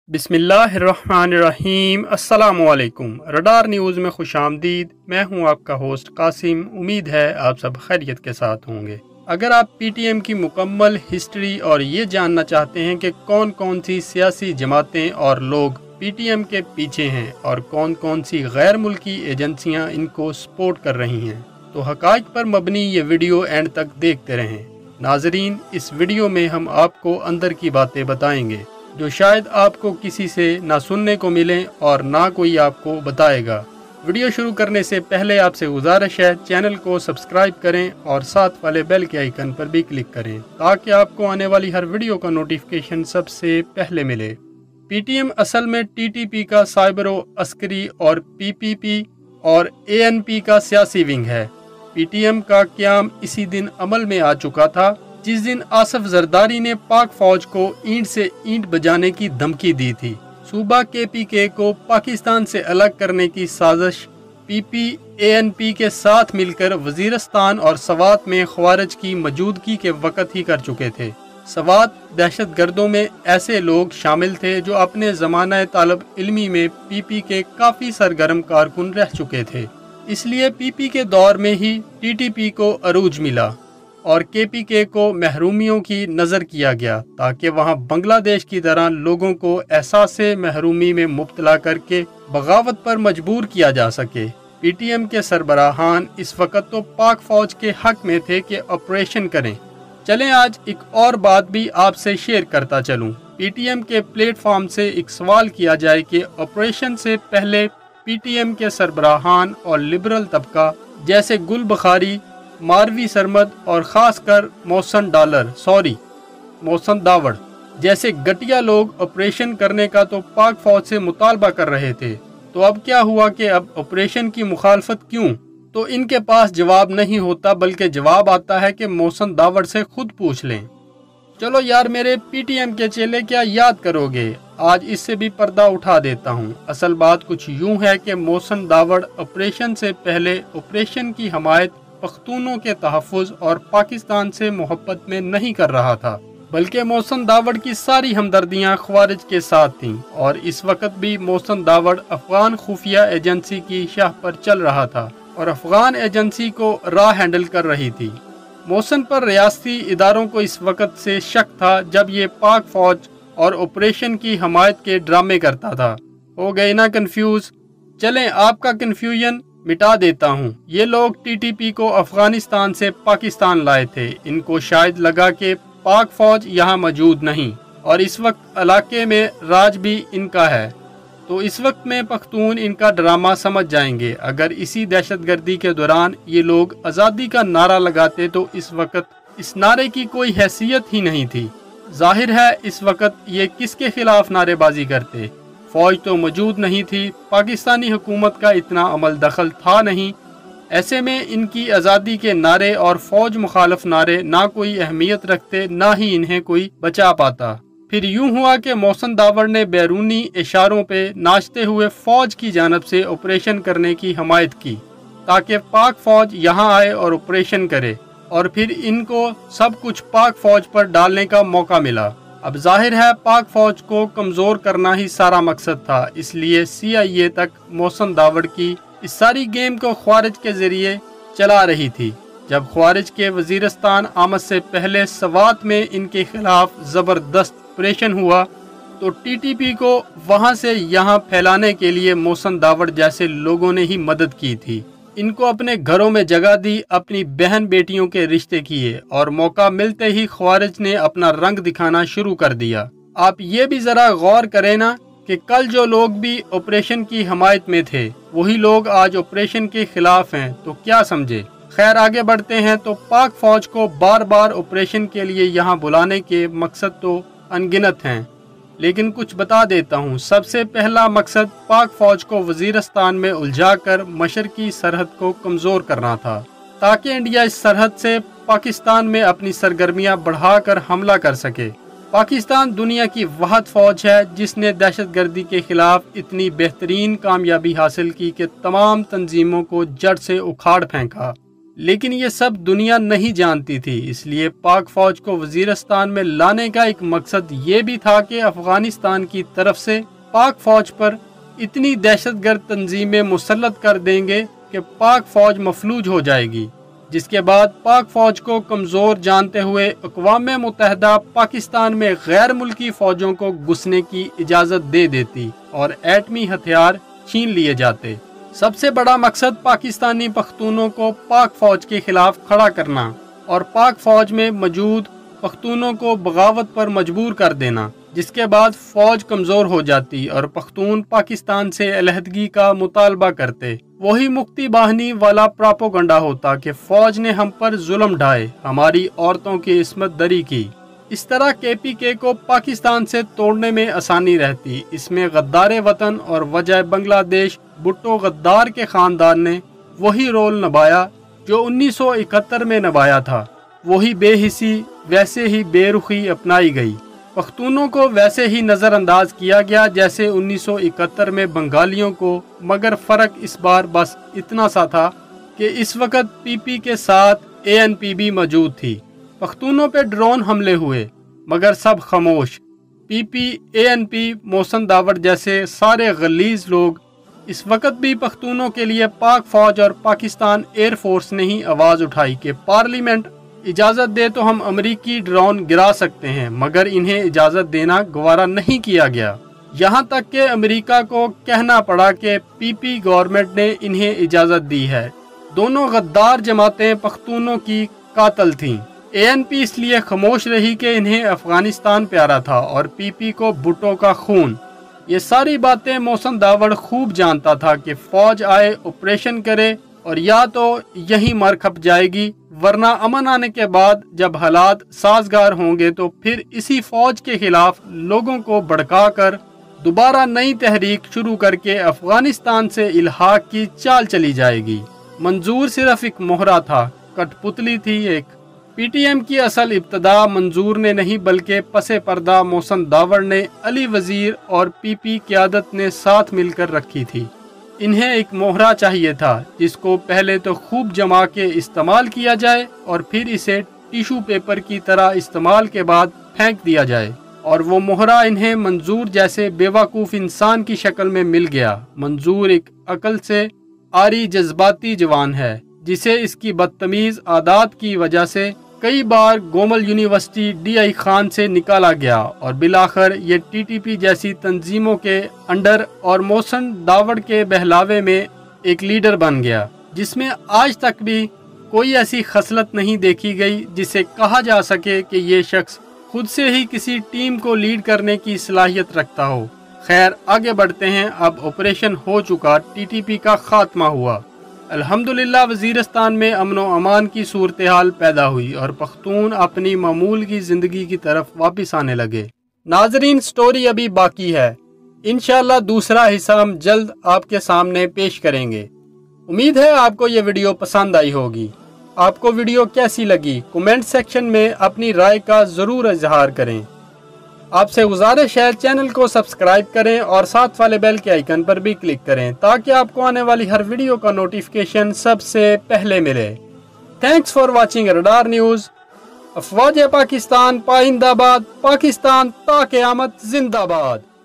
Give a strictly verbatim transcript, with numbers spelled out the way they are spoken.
बिस्मिल्लाहिर्रहमानिर्रहीम। अस्सलामुअलैकुम। Radar news में खुश आमदीद। मैं हूं आपका होस्ट कासिम। उम्मीद है आप सब खैरियत के साथ होंगे। अगर आप पी टी एम की मुकम्मल हिस्ट्री और ये जानना चाहते हैं कि कौन कौन सी सियासी जमातें और लोग पी टी एम के पीछे हैं और कौन कौन सी गैर मुल्की एजेंसियां इनको सपोर्ट कर रही हैं, तो हक़ाइक़ पर मबनी ये वीडियो एंड तक देखते रहें। नाजरीन, इस वीडियो में हम आपको अंदर की बातें बताएंगे जो शायद आपको किसी से ना सुनने को मिले और ना कोई आपको बताएगा। वीडियो शुरू करने से पहले आपसे गुजारिश है, चैनल को सब्सक्राइब करें और साथ वाले बेल के आइकन पर भी क्लिक करें ताकि आपको आने वाली हर वीडियो का नोटिफिकेशन सबसे पहले मिले। पी टी एम असल में टी टी पी का साइबरो अस्करी और पी पी पी और ए एन पी का सियासी विंग है। पी टी एम का क़याम इसी दिन अमल में आ चुका था जिस दिन आसफ जरदारी ने पाक फौज को ईंट से ईंट बजाने की धमकी दी थी। सूबा के पी के को पाकिस्तान से अलग करने की साजिश P P A N P के साथ मिलकर वजीरस्तान और सवात में ख्वारिज की मौजूदगी के वक़्त ही कर चुके थे। सवात दहशत गर्दों में ऐसे लोग शामिल थे जो अपने ज़माना तालब इल्मी में पी पी के काफ़ी सरगर्म कारकुन रह चुके थे। इसलिए पी पी के दौर में ही टी टी पी को अरूज मिला और के पी के को महरूमियों की नज़र किया गया ताकि वहां बांग्लादेश की तरह लोगों को एहसास महरूमी में मुब्तला करके बगावत पर मजबूर किया जा सके। पी टी एम के सरबराहान इस वक्त तो पाक फौज के हक में थे कि ऑपरेशन करें। चलें आज एक और बात भी आपसे शेयर करता चलूं। पी टी एम के प्लेटफॉर्म से एक सवाल किया जाए कि ऑपरेशन से पहले पी टी एम के सरबराहान और लिबरल तबका जैसे गुल बुखारी, मारवी सरमद और ख़ासकर मोहसन डॉलर सॉरी मोहसन दावड़ जैसे घटिया लोग ऑपरेशन करने का तो पाक फौज से मुतालबा कर रहे थे। तो अब क्या हुआ कि अब ऑपरेशन की मुखालफत क्यों? तो इनके पास जवाब नहीं होता, बल्कि जवाब आता है कि मोहसन दावड़ से खुद पूछ लें। चलो यार मेरे पी टी एम के चेले, क्या याद करोगे? आज इससे भी पर्दा उठा देता हूँ। असल बात कुछ यूँ है कि मोहसन दावड़ ऑपरेशन से पहले ऑपरेशन की हमायत पख्तूनों के तहफ़्फ़ुज़ और पाकिस्तान से मोहब्बत में नहीं कर रहा था, बल्कि मोहसन दावड़ की सारी हमदर्दियाँ ख्वारिज के साथ थीं और इस वक्त भी मोहसन दावड़ अफ़गान खुफिया एजेंसी की शाह पर चल रहा था और अफ़गान एजेंसी को राह हैंडल कर रही थी। मोहसन पर रियासती इदारों को इस वक्त से शक था जब ये पाक फौज और ऑपरेशन की हमायत के ड्रामे करता था। हो गए ना कन्फ्यूज़? चलें आपका कन्फ्यूजन मिटा देता हूँ। ये लोग टी टी पी को अफगानिस्तान से पाकिस्तान लाए थे। इनको शायद लगा कि पाक फौज यहाँ मौजूद नहीं और इस वक्त इलाके में राज भी इनका है, तो इस वक्त में पख्तून इनका ड्रामा समझ जाएंगे। अगर इसी दहशतगर्दी के दौरान ये लोग आज़ादी का नारा लगाते तो इस वक्त इस नारे की कोई हैसियत ही नहीं थी। जाहिर है इस वक्त ये किसके खिलाफ नारेबाजी करते? फौज तो मौजूद नहीं थी, पाकिस्तानी हुकूमत का इतना अमल दखल था नहीं। ऐसे में इनकी आज़ादी के नारे और फौज मुखालफ नारे ना कोई अहमियत रखते, ना ही इन्हें कोई बचा पाता। फिर यूं हुआ कि मोहसन दावड़ ने बैरूनी इशारों पे नाचते हुए फौज की जानब से ऑपरेशन करने की हमायत की ताकि पाक फौज यहाँ आए और ऑपरेशन करे, और फिर इनको सब कुछ पाक फौज पर डालने का मौका मिला। अब जाहिर है पाक फौज को कमज़ोर करना ही सारा मकसद था, इसलिए सी आई ए तक मोहसन दावड़ की इस सारी गेम को ख्वारिज के ज़रिए चला रही थी। जब ख्वारिज के वजीरस्तान आमद से पहले सवात में इनके खिलाफ ज़बरदस्त ऑपरेशन हुआ तो टी टी पी को वहाँ से यहाँ फैलाने के लिए मोहसन दावड़ जैसे लोगों ने ही मदद की थी। इनको अपने घरों में जगह दी, अपनी बहन बेटियों के रिश्ते किए और मौका मिलते ही ख्वारिज ने अपना रंग दिखाना शुरू कर दिया। आप ये भी ज़रा गौर करें ना कि कल जो लोग भी ऑपरेशन की हमायत में थे वही लोग आज ऑपरेशन के खिलाफ हैं, तो क्या समझे। खैर आगे बढ़ते हैं। तो पाक फौज को बार बार ऑपरेशन के लिए यहाँ बुलाने के मकसद तो अनगिनत हैं, लेकिन कुछ बता देता हूँ। सबसे पहला मकसद पाक फौज को वजीरस्तान में उलझाकर मशरकी सरहद को कमज़ोर करना था ताकि इंडिया इस सरहद से पाकिस्तान में अपनी सरगर्मियाँ बढ़ाकर हमला कर सके। पाकिस्तान दुनिया की वाहिद फौज है जिसने दहशतगर्दी के खिलाफ इतनी बेहतरीन कामयाबी हासिल की कि तमाम तंजीमों को जड़ से उखाड़ फेंका। لیکن یہ سب دنیا نہیں جانتی تھی، اس لیے پاک فوج کو وزیرستان میں لانے کا ایک مقصد یہ بھی تھا کہ افغانستان کی طرف سے پاک فوج پر اتنی دہشت گرد تنظیمیں مسلط کر دیں گے کہ پاک فوج مفلوج ہو جائے گی، جس کے بعد پاک فوج کو کمزور جانتے ہوئے اقوام متحدہ پاکستان میں غیر ملکی فوجوں کو گھسنے کی اجازت دے دیتی اور ایٹمی ہتھیار چھین لیے جاتے۔ سب سے بڑا مقصد پاکستانی پختونوں کو پاک فوج کے خلاف کھڑا کرنا اور پاک فوج میں موجود پختونوں کو بغاوت پر مجبور کر دینا، جس کے بعد فوج کمزور ہو جاتی اور پختون پاکستان سے علیحدگی کا مطالبہ کرتے۔ وہی مکتی باہنی والا پراپوگنڈا ہوتا کہ فوج نے ہم پر ظلم ڈھائے، ہماری عورتوں کی عصمت دری کی۔ اس طرح کے پی کے کو پاکستان سے توڑنے میں آسانی رہتی۔ اس میں غدار وطن اور وجہ بنگلہ دیش بھٹو غدار کے خاندان نے وہی رول نبھایا جو انیس سو اکہتر میں نبھایا تھا۔ وہی بے حسی، ویسے ہی بے رخی اپنائی گئی۔ پختونوں کو ویسے ہی نظر انداز کیا گیا جیسے انیس سو اکہتر میں بنگالیوں کو، مگر فرق اس بار بس اتنا سا تھا کہ اس وقت پی پی کے ساتھ اے این پی بھی موجود تھی۔ پختونوں پہ ڈرون حملے ہوئے مگر سب خاموش۔ پی پی، اے این پی، محسن داوڑ جیسے سارے غلیظ لوگ اس وقت بھی پختونوں کے لیے پاک فوج اور پاکستان ایئر فورس نے ہی آواز اٹھائی کہ پارلیمنٹ اجازت دے تو ہم امریکی ڈرون گرا سکتے ہیں، مگر انہیں اجازت دینا گوارا نہیں کیا گیا۔ یہاں تک کہ امریکہ کو کہنا پڑا کہ پی پی گورنمنٹ نے انہیں اجازت دی ہے۔ دونوں غدار جماعتیں پختونوں کی قاتل تھیں۔ اے این پی اس لیے خاموش رہی کہ انہیں افغانستان پیارا تھا اور پی پی کو بھٹو کا خون۔ یہ ساری باتیں محسن داوڑ خوب جانتا تھا کہ فوج آئے، آپریشن کرے اور یا تو یہیں مر کھپ جائے گی، ورنہ امن آنے کے بعد جب حالات سازگار ہوں گے تو پھر اسی فوج کے خلاف لوگوں کو بھڑکا کر دوبارہ نئی تحریک شروع کر کے افغانستان سے الحاق کی چال چلی جائے گی۔ منظور صرف ایک مہرہ تھا، کٹ پتلی تھی ایک۔ پی ٹی ایم کی اصل ابتدا منظور نے نہیں بلکہ پس پردہ محسن داوڑ نے، علی وزیر اور پی پی قیادت نے ساتھ مل کر رکھی تھی۔ انہیں ایک مہرہ چاہیے تھا جس کو پہلے تو خوب جما کے استعمال کیا جائے اور پھر اسے ٹیشو پیپر کی طرح استعمال کے بعد پھینک دیا جائے، اور وہ مہرہ انہیں منظور جیسے بیوقوف انسان کی شکل میں مل گیا۔ منظور ایک عقل سے عاری جذباتی جوان ہے جسے اس کی بدتمیز عادات کی وجہ سے کئی بار Gomal university D I Khan سے نکالا گیا اور بالآخر یہ ٹی ٹی پی جیسی تنظیموں کے انڈر اور محسن داوڑ کے بہلاوے میں ایک لیڈر بن گیا، جس میں آج تک بھی کوئی ایسی خصلت نہیں دیکھی گئی جسے کہا جا سکے کہ یہ شخص خود سے ہی کسی ٹیم کو لیڈ کرنے کی صلاحیت رکھتا ہو۔ خیر، آگے بڑھتے ہیں۔ اب آپریشن ہو چکا، ٹی ٹی پی کا خاتمہ ہوا۔ الحمدللہ وزیرستان میں امن و امان کی صورتحال پیدا ہوئی اور پختون اپنی معمول کی زندگی کی طرف واپس آنے لگے۔ ناظرین، سٹوری ابھی باقی ہے، انشاءاللہ دوسرا حصہ ہم جلد آپ کے سامنے پیش کریں گے۔ امید ہے آپ کو یہ ویڈیو پسند آئی ہوگی۔ آپ کو ویڈیو کیسی لگی کومنٹ سیکشن میں اپنی رائے کا ضرور اظہار کریں۔ آپ سے گزارش ہے چینل کو سبسکرائب کریں اور ساتھ والے بیل کے آئیکن پر بھی کلک کریں تاکہ آپ کو آنے والی ہر ویڈیو کا نوٹیفیکیشن سب سے پہلے ملے۔ Thanks for watching Radar news. افواج پاکستان پائندہ باد، پاکستان تا قیامت زندہ باد۔